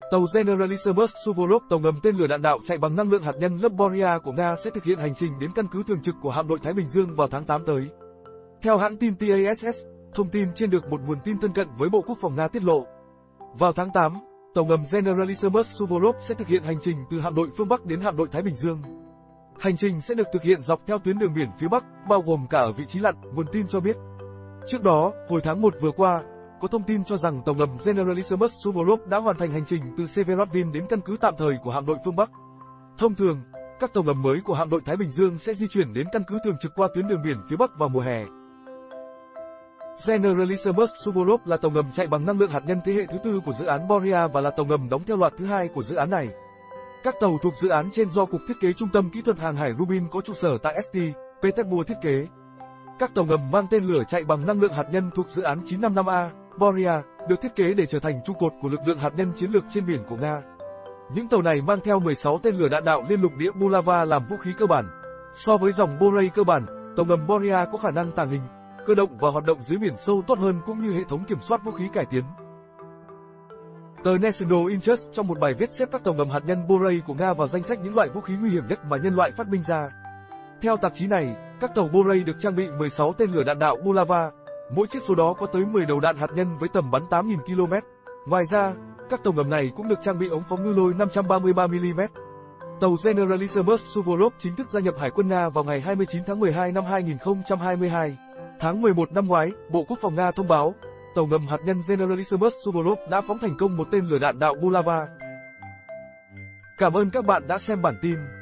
Tàu Generalissimus Suvorov, tàu ngầm tên lửa đạn đạo chạy bằng năng lượng hạt nhân lớp Boria của Nga sẽ thực hiện hành trình đến căn cứ thường trực của hạm đội Thái Bình Dương vào tháng 8 tới. Theo hãng tin TASS, thông tin trên được một nguồn tin thân cận với Bộ Quốc phòng Nga tiết lộ. Vào tháng 8, tàu ngầm Generalissimus Suvorov sẽ thực hiện hành trình từ hạm đội phương Bắc đến hạm đội Thái Bình Dương. Hành trình sẽ được thực hiện dọc theo tuyến đường biển phía Bắc, bao gồm cả ở vị trí lặn, nguồn tin cho biết. Trước đó, hồi tháng 1 vừa qua, có thông tin cho rằng tàu ngầm Generalissimus Suvorov đã hoàn thành hành trình từ Severodvin đến căn cứ tạm thời của hạm đội phương Bắc. Thông thường, các tàu ngầm mới của hạm đội Thái Bình Dương sẽ di chuyển đến căn cứ thường trực qua tuyến đường biển phía Bắc vào mùa hè. Generalissimus Suvorov là tàu ngầm chạy bằng năng lượng hạt nhân thế hệ thứ tư của dự án Boria và là tàu ngầm đóng theo loạt thứ hai của dự án này. Các tàu thuộc dự án trên do Cục Thiết kế Trung tâm Kỹ thuật Hàng hải Rubin có trụ sở tại St. Petersburg thiết kế. Các tàu ngầm mang tên lửa chạy bằng năng lượng hạt nhân thuộc dự án 955A, Boria, được thiết kế để trở thành trụ cột của lực lượng hạt nhân chiến lược trên biển của Nga. Những tàu này mang theo 16 tên lửa đạn đạo liên lục địa Bulava làm vũ khí cơ bản. So với dòng Borei cơ bản, tàu ngầm Boria có khả năng tàng hình, cơ động và hoạt động dưới biển sâu tốt hơn cũng như hệ thống kiểm soát vũ khí cải tiến. Tờ National Interest trong một bài viết xếp các tàu ngầm hạt nhân Borei của Nga vào danh sách những loại vũ khí nguy hiểm nhất mà nhân loại phát minh ra. Theo tạp chí này, các tàu Borei được trang bị 16 tên lửa đạn đạo Bulava, mỗi chiếc số đó có tới 10 đầu đạn hạt nhân với tầm bắn 8.000 km. Ngoài ra, các tàu ngầm này cũng được trang bị ống phóng ngư lôi 533mm. Tàu Generalissimus Suvorov chính thức gia nhập Hải quân Nga vào ngày 29 tháng 12 năm 2022. Tháng 11 năm ngoái, Bộ Quốc phòng Nga thông báo, tàu ngầm hạt nhân Generalissimus Suvorov đã phóng thành công một tên lửa đạn đạo Bulava. Cảm ơn các bạn đã xem bản tin.